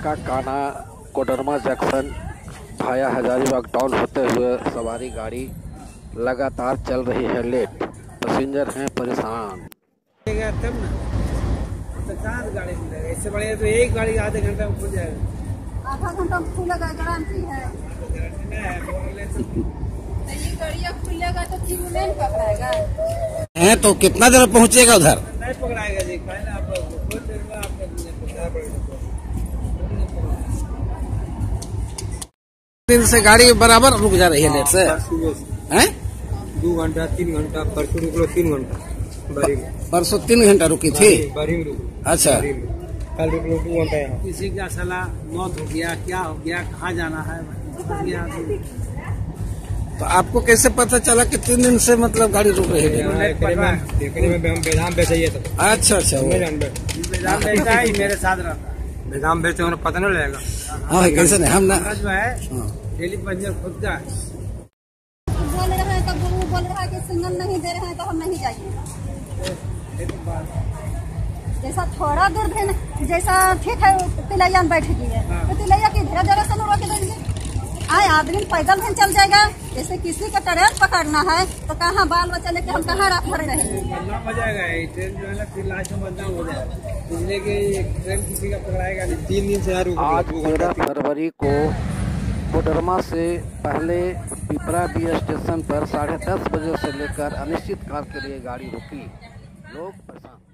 का काना कोडरमा जंक्शन भाया हजारीबाग टाउन होते हुए सवारी गाड़ी लगातार चल रही है लेट। पैसेंजर हैं परेशान। तब ना तो कहाँ से गाड़ी मिलेगा? इससे बढ़िया तो एक गाड़ी आधे घंटे में खुल जाएगा। आधा घंटा में खुलेगा, गारंटी है। गारंटी नहीं है तो ये गाड़ियाँ खुलेगा तो फिर नहीं पकड़ाएगा है तो कितना देर में पहुँचेगा उधर? नहीं पकड़ाएगा जी। पहले आप कुछ देर में आपको पकड़ा पड़ेगा। दिन से गाड़ी बराबर रुक जा रही है लेट से हैं? 2 घंटा 3 घंटा, परसों रुक लो 3 घंटा परसों 3 घंटा रुकी थी। बारी में रुको। अच्छा, कल रुक लो 2 घंटा। किसी का साला मौत हो गया, क्या हो गया, कहाँ जाना है, तो आपको कैसे पता चला कि 3 दिन से मतलब गाड़ी रुक रही है? हम बेदाम बेचे तो। अच्छा अच्छा, बेदाम बेचता है, मेरे साथ रहता है। बेदाम बेचते होने पता नहीं लगेगा। हाँ कैसे नहीं, हम ना जो है डेली पंजर खुद का है। बोल रहे हैं तब वो बोल रहा है कि सिग्नल नहीं दे रहे हैं तो हम नहीं जाएंगे। जैसा थोड़ा दूर भी जैसा ठीक है तिलैया में बैठेगी है तो तिलैया की धीरे धीरे से रोक देंगे। आए आदमी पैदल भी चल जाएगा। जैसे किसी का ट्रेन पकड़ना है तो कहाँ बाल बच्चा लेके हम कहाँ रात भर रहेंगे? बदनाम हो जाएगा ट्रेन जो है ना, फिर लास्ट में बदनाम हो जाएगा। इसलिए कि ट्रेन किसी का पकड़ाएगा नहीं। 3 दिन से आज 13 फरवरी को कोडरमा से पहले पिपरा बी स्टेशन पर 10:30 बजे से लेकर अनिश्चित काल के लिए गाड़ी रुकी। लोग परेशान।